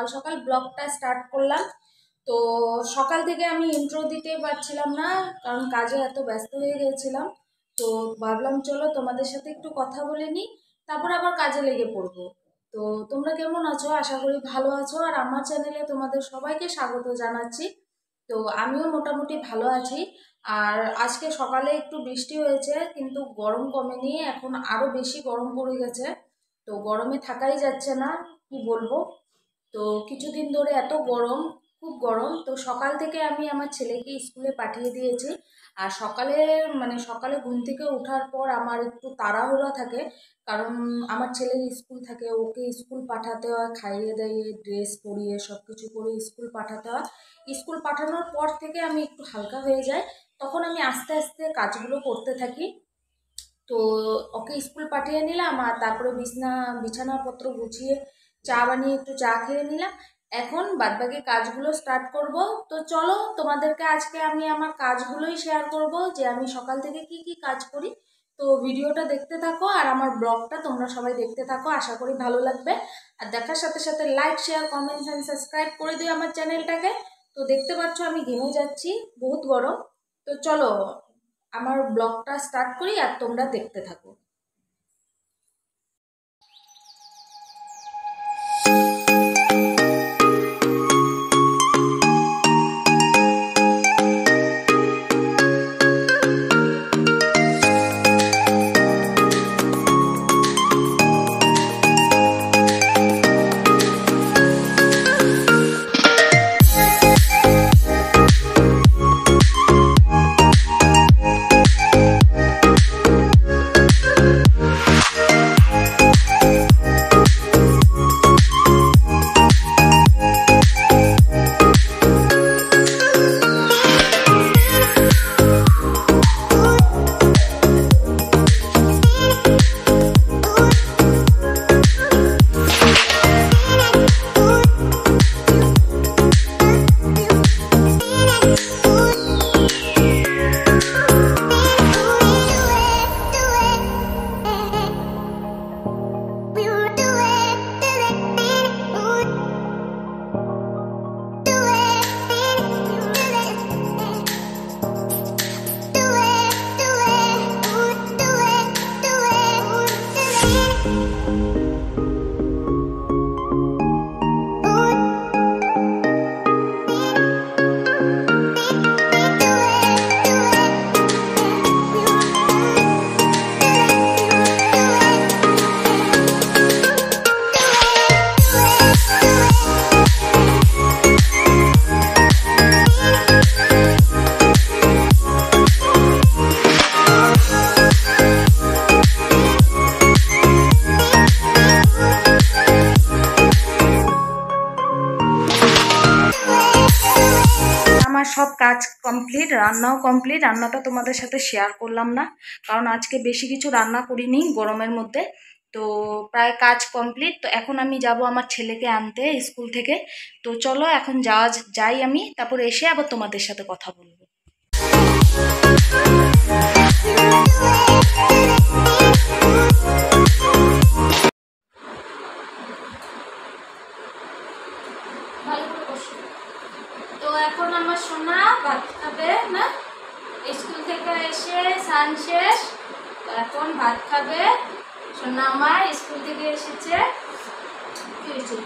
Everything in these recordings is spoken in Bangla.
সকাল ব্লগটা স্টার্ট করলাম। তো সকাল থেকে আমি ইন্ট্রো দিতে পারছিলাম না, কারণ কাজে এত ব্যস্ত হয়ে গিয়েছিলাম। তো ভাবলাম চলো তোমাদের সাথে একটু কথা বলে নিই, তারপর আবার কাজে লেগে পড়বো। তো তোমরা কেমন আছো? আশা করি ভালো আছো। আর আমার চ্যানেলে তোমাদের সবাইকে স্বাগত জানাচ্ছি। তো আমিও মোটামুটি ভালো আছি। আর আজকে সকালে একটু বৃষ্টি হয়েছে, কিন্তু গরম কমেনি, এখন আরো বেশি গরম পড়ে গেছে। তো গরমে থাকাই যাচ্ছে না, কি বলবো। তো কিছুদিন ধরে এত গরম, খুব গরম। তো সকাল থেকে আমি আমার ছেলেকে স্কুলে পাঠিয়ে দিয়েছি। আর সকালে ঘুম থেকে ওঠার পর আমার একটু তাড়াহুড়া থাকে, কারণ আমার ছেলের স্কুল থাকে, ওকে স্কুল পাঠাতে হয়, খাইয়ে দাইয়ে ড্রেস পরিয়ে সব কিছু করে স্কুল পাঠাতে হয়। স্কুল পাঠানোর পর থেকে আমি একটু হালকা হয়ে যাই, তখন আমি আস্তে আস্তে কাজগুলো করতে থাকি। তো ওকে স্কুল পাঠিয়ে নিলাম, আর তারপরে বিছানাপত্র গুছিয়ে চা বানিয়ে একটু চা খেয়ে নিলাম। এখন বাদবাকি কাজগুলো স্টার্ট করব। তো চলো, তোমাদেরকে আজকে আমি আমার কাজগুলোই শেয়ার করব, যে আমি সকাল থেকে কি কি কাজ করি। তো ভিডিওটা দেখতে থাকো, আর আমার ব্লগটা তোমরা সবাই দেখতে থাকো, আশা করি ভালো লাগবে। আর দেখার সাথে সাথে like, share, comments and subscribe করে দিও আমার চ্যানেলটাকে। তো দেখতে পাচ্ছ আমি ঘেমে যাচ্ছি, বহুত গরম। তো চলো আমার ব্লগটা স্টার্ট করি, আর তোমরা দেখতে থাকো। আমার সব কাজ কমপ্লিট, রান্নাও কমপ্লিট। রান্নাটা তোমাদের সাথে শেয়ার করলাম না, কারণ আজকে বেশি কিছু রান্না করিনি গরমের মধ্যে। তো প্রায় কাজ কমপ্লিট। তো এখন আমি যাব আমার ছেলেকে আনতে স্কুল থেকে। তো চলো এখন যাই আমি, তারপর এসে আবার তোমাদের সাথে কথা বলবো। তো এখন আমার সোনা ভাত খাবে না, স্কুল থেকে এসে স্নান শেষ। তো এখন ভাত খাবে সোনা আমার, স্কুল থেকে এসেছে। কি হয়েছে?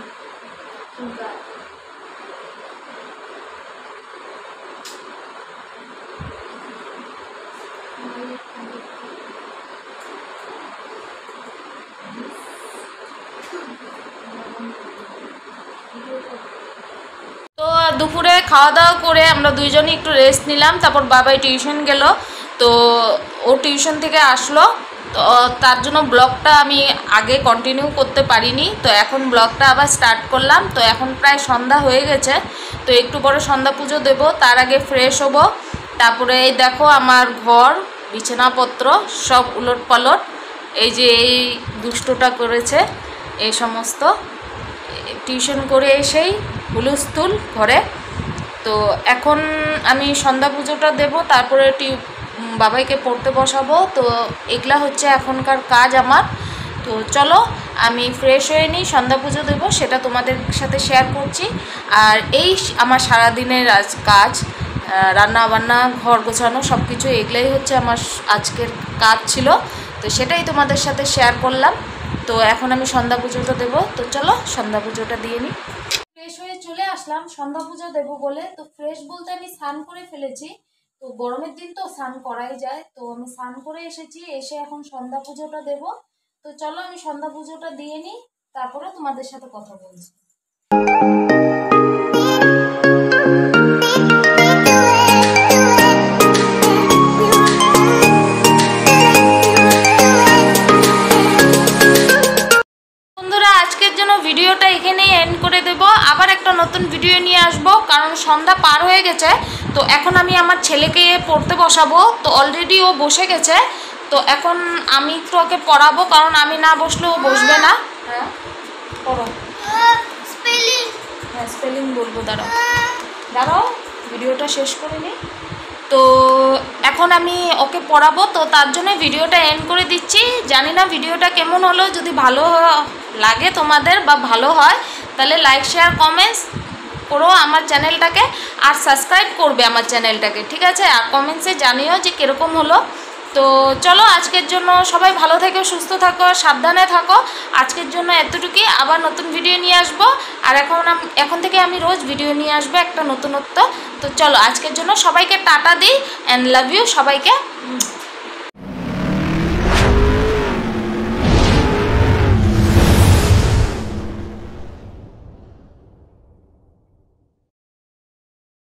তো দুপুরে খাওয়া দাওয়া করে আমরা দুইজনই একটু রেস্ট নিলাম, তারপর বাবাই টিউশন গেল। তো ও টিউশন থেকে আসলো, তো তার জন্য ব্লগটা আমি আগে কন্টিনিউ করতে পারিনি। তো এখন ব্লগটা আবার স্টার্ট করলাম। তো এখন প্রায় সন্ধ্যা হয়ে গেছে, তো একটু পরে সন্ধ্যা পুজো দেবো, তার আগে ফ্রেশ হব। তারপরে এই দেখো আমার ঘর, বিছানাপত্র সব উলট পালট। এই যে এই দুষ্টটা করেছে, এই সমস্ত টিউশন করে এসেই হুলস্থুল ঘরে। তো এখন আমি সন্ধ্যা পুজোটা দেবো, তারপরে বাবাইকে পড়তে বসাবো। তো এগুলা হচ্ছে এখনকার কাজ আমার। তো চলো আমি ফ্রেশ হয়ে নিই, সন্ধ্যা পুজো দেবো, সেটা তোমাদের সাথে শেয়ার করছি। আর এই আমার সারাদিনের কাজ, রান্না বান্না, ঘর গোছানো, সব কিছু এগুলাই হচ্ছে আমার আজকের কাজ ছিল। তো সেটাই তোমাদের সাথে শেয়ার করলাম। তো এখন আমি সন্ধ্যা পুজোটা দেবো, তো চলো সন্ধ্যা পুজোটা দিয়ে নিই। ফ্রেশ হয়ে চলে আসলাম সন্ধ্যা পুজো দেবো বলে। তো ফ্রেশ বলতে আমি স্নান করে ফেলেছি, তো গরমের দিন তো স্নান করাই যায়, তো আমি স্নান করে এসেছি, এসে এখন সন্ধ্যা পুজোটা দেবো। তো চলো আমি সন্ধ্যা পুজোটা দিয়ে নিই, তারপরে তোমাদের সাথে কথা বলছি। আজকের জন্য ভিডিওটা এখানেই এন্ড করে দেব। আবার একটা নতুন ভিডিও নিয়ে আসব, কারণ সন্ধ্যা পার হয়ে গেছে। তো এখন আমি আমার ছেলেকে পড়তে বসাবো, তো অলরেডি ও বসে গেছে। তো এখন আমি একটু ওকে পড়াবো, কারণ আমি না বসলে ও বসবে না। হ্যাঁ পড়ো। হ্যাঁ স্পেলিং বলবো, দাঁড়াও ভিডিওটা শেষ করে নিই। তো এখন আমি ওকে পড়াবো, তো তার জন্য ভিডিওটা এন্ড করে দিচ্ছি। জানি না ভিডিওটা কেমন হলো, যদি ভালো লাগে তোমাদের বা ভালো হয় তাহলে লাইক শেয়ার কমেন্টস করো আমার চ্যানেলটাকে, আর সাবস্ক্রাইব করবে আমার চ্যানেলটাকে, ঠিক আছে? আর কমেন্টসে জানিও যে কীরকম হলো। তো চলো আজকের জন্য সবাই ভালো থেকো, সুস্থ থাকো, সাবধানে থাকো। আজকের জন্য এতটুকুই, আবার নতুন ভিডিও নিয়ে আসবো। আর এখন থেকে আমি রোজ ভিডিও নিয়ে আসবো একটা নতুনত্ব। তো চলো আজকের জন্য সবাইকে টাটা দিই, অ্যান্ড লাভ ইউ সবাইকে।